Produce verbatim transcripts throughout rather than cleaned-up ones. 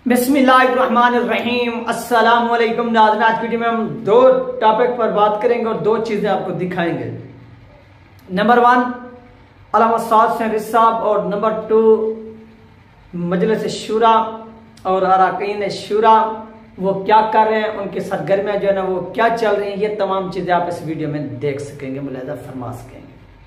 बिस्मिल्लाहिर्रहमानिर्रहीम। अस्सलाम वालेकुम नाज़रीन, आज वीडियो में हम दो टॉपिक पर बात करेंगे और दो चीज़ें आपको दिखाएंगे। नंबर वन अल्लामा साद सेहरी साहब और नंबर टू मजलिस शूरा और अरकान शूरा वो क्या कर रहे हैं, उनकी सरगर्मियाँ जो है ना वो क्या चल रही हैं, ये तमाम चीज़ें आप इस वीडियो में देख सकेंगे, मुलाहिज़ा फरमा सकेंगे।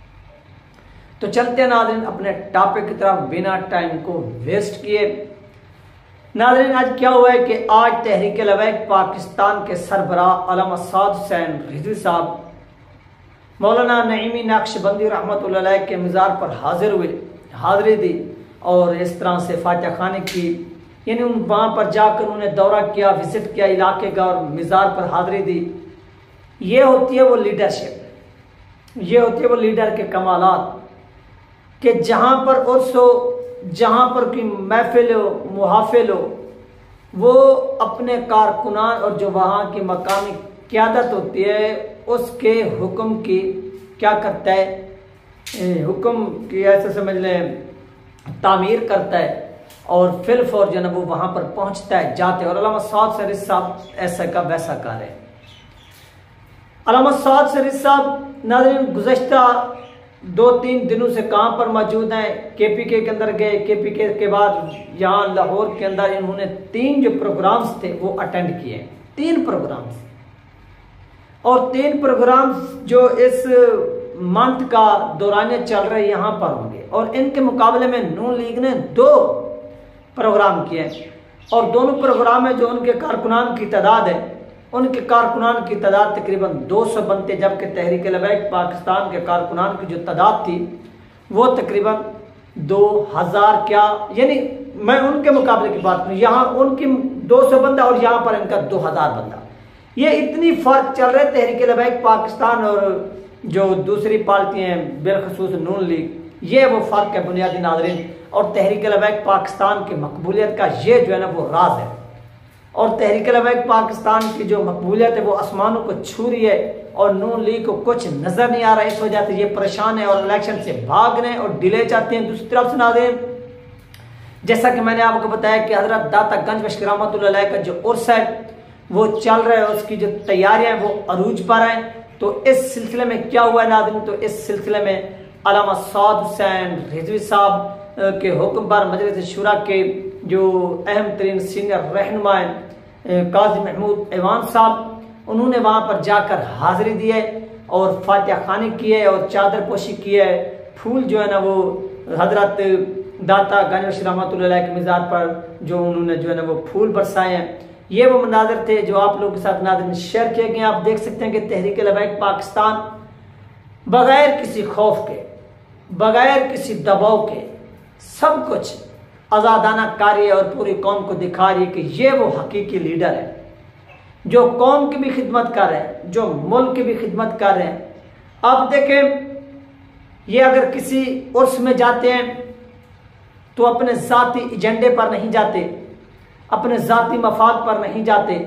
तो चलते हैं नाज़रीन अपने टॉपिक की तरफ बिना टाइम को वेस्ट किए। नाज़रीन आज क्या हुआ है कि आज तहरीक लबैक पाकिस्तान के सरबराह अल्लामा साद हुसैन रिजवी साहब मौलाना नईमी नक्शबंदी रहमतुल्लाह अलैह के मज़ार पर हाजिर हुए, हाजिरी दी और इस तरह से फातिहा खानी की, यानी उन वहाँ पर जाकर उन्होंने दौरा किया, विजिट किया इलाके का और मज़ार पर हाजिरी दी। ये होती है वो लीडरशिप, ये होती है वो लीडर के कमालात कि जहाँ पर उर्सो जहाँ पर की महफिल हो, मुहाफिल हो, वो अपने कारकुनान और जो वहाँ की मकामी क़यादत होती है उसके हुक्म की क्या करता है, हुक्म की ऐसे समझ लें तामीर करता है और फिल फौर जो है वो वहाँ पर पहुँचता है जाते। और अल्लामा साद सेहरी साहब ऐसा का वैसा कर रहे हैं। अल्लामा साद सेहरी साहब नाज़रीन गुज़श्ता दो तीन दिनों से कहाँ पर मौजूद हैं, के पी के के अंदर गए, के पी के के बाद यहाँ लाहौर के अंदर इन्होंने तीन जो प्रोग्राम्स थे वो अटेंड किए, तीन प्रोग्राम्स और तीन प्रोग्राम्स जो इस मंथ का दौरानिया चल रहे यहाँ पर होंगे। और इनके मुकाबले में नून लीग ने दो प्रोग्राम किए और दोनों प्रोग्राम में जो उनके कारकुनान की तादाद है, उनके कारकुनान की तादाद तकरीबन दो सौ बनते, जबकि तहरीक लबैक पाकिस्तान के कारकुनान की जो तादाद थी वो तकरीबन दो हज़ार क्या, यानी मैं उनके मुकाबले की बात करूँ, यहाँ उनकी दो सौ बंदा और यहाँ पर इनका दो हज़ार बंदा। ये इतनी फ़र्क चल रहा है तहरीक लबैक पाकिस्तान और जो दूसरी पार्टियाँ हैं बिलखसूस नून लीग, ये वो फ़र्क है बुनियादी नाज़रीन। और तहरीक लबैक पाकिस्तान की मकबूलियत का ये जो है ना वो राज है। और तहरीक लबैक पाकिस्तान की जो मकबूलियत है वो आसमानों को छू रही है और नून लीग को कुछ नजर नहीं आ रहा है, इस वजह से ये परेशान है और इलेक्शन से भाग रहे हैं और डिले चाहते हैं। दूसरी तरफ से नाज़रीन जैसा कि मैंने आपको बताया कि हजरत दाता गंज बख्श रहमतुल्लाह अलैह का जो उर्स है वो चल रहा है, उसकी जो तैयारियां हैं वो अरूज पर हैं। तो इस सिलसिले में क्या हुआ है नाज़रीन, तो इस सिलसिले में अल्लामा साद हुसैन रिजवी साहब के हुक्म पर मजलिस शूरा के जो अहम तरीन सीनियर रहनुमा काजी महमूद ऐवान साहब, उन्होंने वहाँ पर जाकर हाजिरी दी है और फातिहा खानी की है और चादर पोशी की है। फूल जो है ना वो हजरत दाता गंज बख्श रहमतुल्लाह अलैह के मज़ार पर जो उन्होंने जो है ना वो फूल बरसाए हैं। ये वो मनाज़र थे जो आप लोगों के साथ नाज़रीन शेयर किए गए। आप देख सकते हैं कि तहरीक लबैक पाकिस्तान बगैर किसी खौफ के, बगैर किसी दबाव के सब कुछ आज़ादाना कार्य और पूरी कौम को दिखा रही है कि ये वो हकीकी लीडर है जो कौम की भी खिदमत कर रहे हैं, जो मुल्क की भी खिदमत कर रहे हैं। अब देखें ये अगर किसी उर्स में जाते हैं तो अपने ज़ाती एजेंडे पर नहीं जाते, अपने ज़ाती मफाद पर नहीं जाते,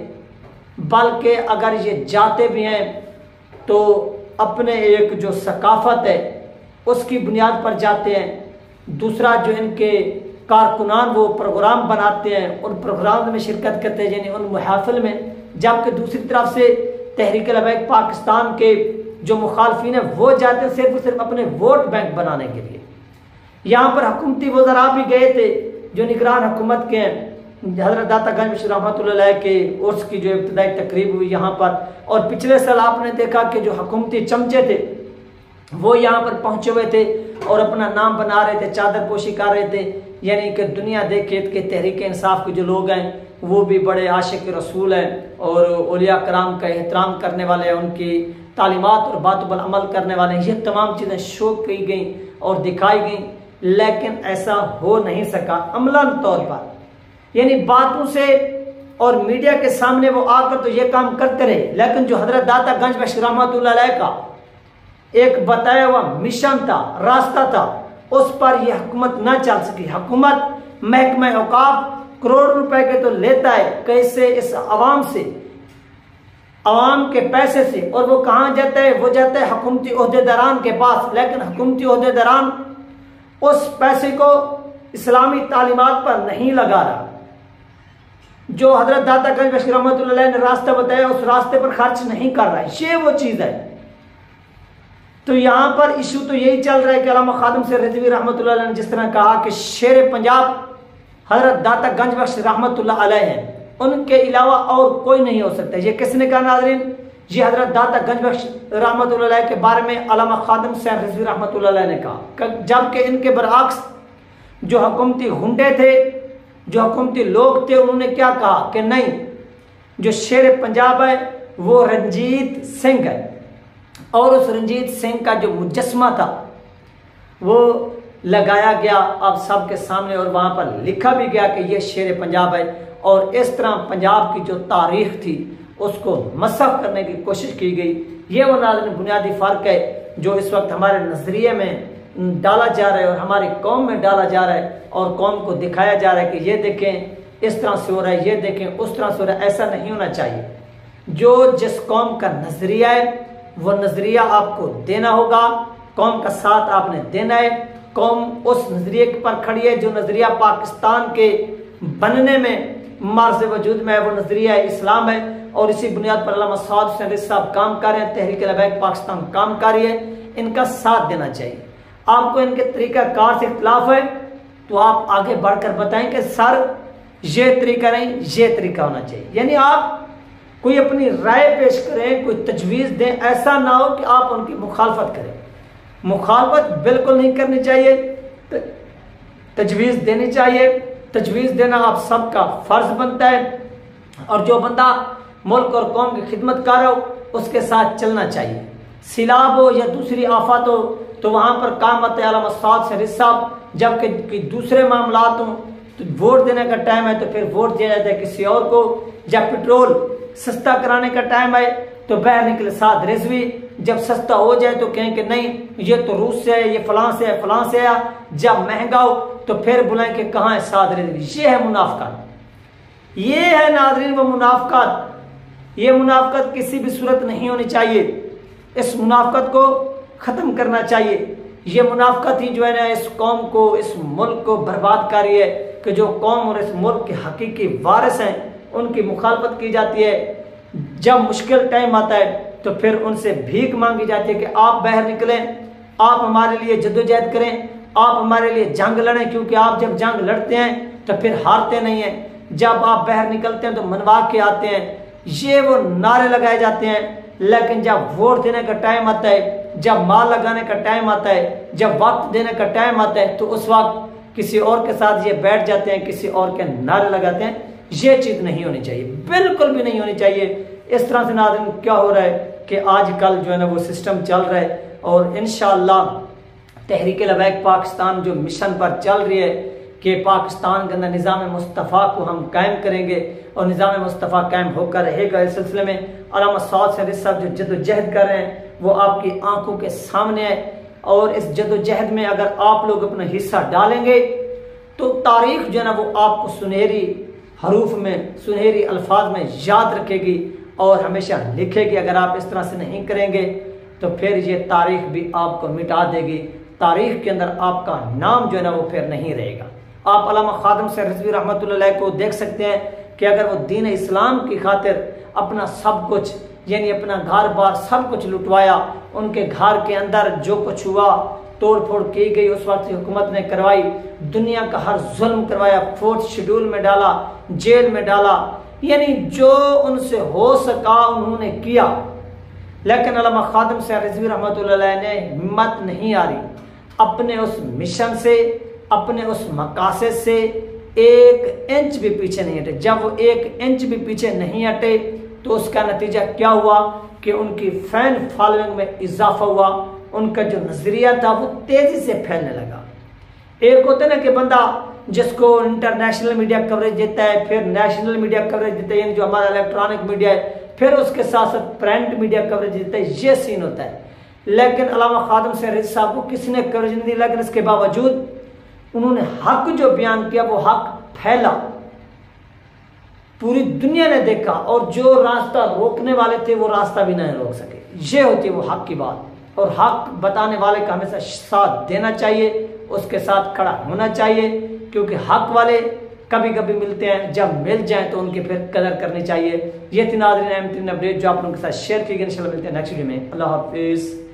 बल्कि अगर ये जाते भी हैं तो अपने एक जो सकाफत है उसकी बुनियाद पर जाते हैं। दूसरा जो इनके कारकुनान वो प्रोग्राम बनाते हैं, उन प्रोग्राम में शिरकत करते हैं, यानी उन मुहाफिल में। जबकि दूसरी तरफ से तहरीक लबैक पाकिस्तान के जो मुखालफिन हैं वो जाते हैं सिर्फ और सिर्फ अपने वोट बैंक बनाने के लिए। यहाँ पर हुकूमती वज़रा भी गए थे जो निगरान हुकूमत के हैं। हज़रत दाता गंज बख्श रहमतुल्लाह अलैह के उर्स की जो इब्तिदाई तकरीब हुई यहाँ पर, और पिछले साल आपने देखा कि जो हुकूमती चमचे थे वो यहाँ पर पहुँचे हुए थे और अपना नाम बना रहे थे, चादर पोशी कर रहे थे, यानी कि दुनिया देखे कि तहरीक इंसाफ के जो लोग हैं वो भी बड़े आशिक रसूल हैं और औलिया कराम का एहतराम करने वाले हैं, उनकी तालीमात और बातों पर अमल करने वाले हैं। ये तमाम चीज़ें शो की गई और दिखाई गई, लेकिन ऐसा हो नहीं सका अमलन तौर पर, यानी बातों से और मीडिया के सामने वो आकर तो ये काम करते रहे, लेकिन जो हजरत दाता गंज बख्श रहमतुल्लाह अलैह का एक बताया हुआ मिशन था, रास्ता था, उस पर यह हुकूमत ना चल सकी। हुकूमत महकमा औकाफ करोड़ रुपए के तो लेता है कैसे इस आवाम से, आवाम के पैसे से, और वो कहाँ जाता है, वो जाता है हुकूमती ओहदेदारान के पास। लेकिन हुकूमती ओहदेदारान उस पैसे को इस्लामी तालीमात पर नहीं लगा रहा, जो हजरत दाता गंज बख्श रहमतुल्लाह अलैह ने रास्ता बताया उस रास्ते पर खर्च नहीं कर रहा है, ये वो चीज है। तो यहां पर इशू तो यही चल रहा है कि अल्लामा खादिम से रिजवी रहमतुल्लाह अलैह ने जिस तरह कहा कि शेर पंजाब हजरत दाता गंज बख्श रहमतुल्लाह अलैह हैं, उनके अलावा और कोई नहीं हो सकता। ये किसने कहा नाज़रीन? ये हजरत दाता गंज बख्श रहमतुल्लाह अलैह के बारे में अल्लामा खादिम से रिजवी रहमतुल्लाह अलैह ने कहा, जबकि इनके बरअक्स जो हुकूमती गुंडे थे, जो हुकूमती लोग थे, उन्होंने क्या कहा कि नहीं, जो शेर पंजाब है वो रंजीत सिंह है, और उस रंजीत सिंह का जो मुजस्मा था वो लगाया गया आप सबके सामने, और वहां पर लिखा भी गया कि ये शेर पंजाब है। और इस तरह पंजाब की जो तारीख थी उसको मसख करने की कोशिश की गई। ये वो नाज़रीन बुनियादी फ़र्क है जो इस वक्त हमारे नजरिए में डाला जा रहा है और हमारी कौम में डाला जा रहा है, और कौम को दिखाया जा रहा है कि ये देखें इस तरह से हो रहा है, ये देखें उस तरह से हो रहा है। ऐसा नहीं होना चाहिए। जो जिस कौम का नजरिया है वो नजरिया आपको देना होगा, कौम का साथ आपने देना है। कौम उस नजरिए पर खड़ी है जो नजरिया पाकिस्तान के बनने में मार्ज़ वजूद में है, वो नजरिया इस्लाम है, और इसी बुनियाद पर अल्लामा साद हुसैन रिज़वी साहब काम कर रहे हैं, तहरीक लबैक पाकिस्तान काम कर रही है। इनका साथ देना चाहिए। आपको इनके तरीका कार से इख्तिलाफ है तो आप आगे बढ़कर बताएं कि सर ये तरीका नहीं, ये तरीका होना चाहिए। यानी आप कोई अपनी राय पेश करें, कोई तजवीज़ दें, ऐसा ना हो कि आप उनकी मुखालफत करें। मुखालफत बिल्कुल नहीं करनी चाहिए, तजवीज़ देनी चाहिए। तजवीज़ देना आप सबका फ़र्ज बनता है, और जो बंदा मुल्क और कौम की खिदमत कर रहा हो उसके साथ चलना चाहिए। सिलाब हो या दूसरी आफत हो तो वहाँ पर काम आते अल्लामा साद हुसैन रिज़वी साहब, जबकि दूसरे मामलात हों तो वोट देने का टाइम है तो फिर वोट दिया जाता है किसी और को। जब पेट्रोल सस्ता कराने का टाइम है तो बाहर निकले साद रिजवी, जब सस्ता हो जाए तो कहें कि नहीं ये तो रूस से है, ये फलां से है, फलां से है। जब महंगा हो तो फिर बुलाएं कि कहाँ है साद रिजवी। ये है मुनाफिकत, ये है नाज़रीन वो मुनाफिकत। ये मुनाफिकत किसी भी सूरत नहीं होनी चाहिए। इस मुनाफिकत को ख़त्म करना चाहिए। ये मुनाफिकत ही जो है ना इस कौम को, इस मुल्क को बर्बाद कर रही है कि जो कौम और इस मुल्क के हकीकी वारिस हैं उनकी मुखालफत की जाती है। जब मुश्किल टाइम आता है तो फिर उनसे भीख मांगी जाती है कि आप बाहर निकलें, आप हमारे लिए जद्दोजहद करें, आप हमारे लिए जंग लड़ें, क्योंकि आप जब जंग लड़ते हैं तो फिर हारते नहीं हैं। जब आप बाहर निकलते हैं तो मनवा के आते हैं। ये वो नारे लगाए जाते हैं, लेकिन जब वोट देने का टाइम आता है, जब माल लगाने का टाइम आता है, जब वक्त देने का टाइम आता है तो उस वक्त किसी और के साथ ये बैठ जाते हैं, किसी और के नारे लगाते हैं। ये चीज़ नहीं होनी चाहिए, बिल्कुल भी नहीं होनी चाहिए। इस तरह से नाज़रीन क्या हो रहा है कि आजकल जो है ना वो सिस्टम चल रहा है, और इंशाअल्लाह तहरीक लबैक पाकिस्तान जो मिशन पर चल रही है कि पाकिस्तान के अंदर निज़ाम मुस्तफ़ा को हम कायम करेंगे और निज़ाम मुस्तफ़ा कायम होकर रहेगा। इस सिलसिले में अल्लामा साद हुसैन रिज़वी साहब जो जद्दोजहद कर रहे हैं वो आपकी आंखों के सामने है, और इस जद्दोजहद में अगर आप लोग अपना हिस्सा डालेंगे तो तारीख जो है ना वो आपको सुनहरी हरूफ में, सुनहरी अल्फाज में याद रखेगी और हमेशा लिखेगी। अगर आप इस तरह से नहीं करेंगे तो फिर ये तारीख भी आपको मिटा देगी। तारीख के अंदर आपका नाम जो है ना वो फिर नहीं रहेगा। आप अल्लामा खादिम से रिज़वी रहमतुल्लाह अलैह को देख सकते हैं कि अगर वो दीन इस्लाम की खातिर अपना सब कुछ, यानी अपना घर बार सब कुछ लुटवाया, उनके घर के अंदर जो कुछ हुआ, तोड़ फोड़ की गई उस वक्त की हुकूमत ने करवाई, दुनिया का हर जुल्म करवाया, फोर्थ शेड्यूल में डाला, जेल में डाला, यानी जो उनसे हो सका उन्होंने किया। लेकिन अल्लामा खादिम से रिज़वी रहमतुल्लाह अलैह ने हिम्मत नहीं आ रही अपने उस मिशन से, अपने उस मकासद से एक इंच भी पीछे नहीं हटे। जब वो एक इंच भी पीछे नहीं हटे तो उसका नतीजा क्या हुआ कि उनकी फैन फॉलोइंग में इजाफा हुआ, उनका जो नजरिया था वो तेजी से फैलने लगा। एक होता है ना कि बंदा जिसको इंटरनेशनल मीडिया कवरेज देता है, फिर नेशनल मीडिया कवरेज देता है, यानी जो हमारा इलेक्ट्रॉनिक मीडिया है, फिर उसके साथ साथ प्रिंट मीडिया कवरेज देता है, ये सीन होता है। लेकिन अल्लामा खादिम से रिज़वी साहब को किसी ने कवरेज नहीं दी, लेकिन इसके बावजूद उन्होंने हक जो बयान किया वो हक फैला, पूरी दुनिया ने देखा, और जो रास्ता रोकने वाले थे वो रास्ता भी नहीं रोक सके। ये होती है वो हक की बात, और हक बताने वाले का हमेशा साथ देना चाहिए, उसके साथ खड़ा होना चाहिए, क्योंकि हक वाले कभी कभी मिलते हैं, जब मिल जाए तो उनकी फिर कदर करनी चाहिए। ये थी नाज़रीन अहम तीन अपडेट जो आप लोगों के साथ शेयर की गई। इंशाल्लाह मिलते हैं नेक्स्ट वीडियो में। अल्लाह हाफिज़।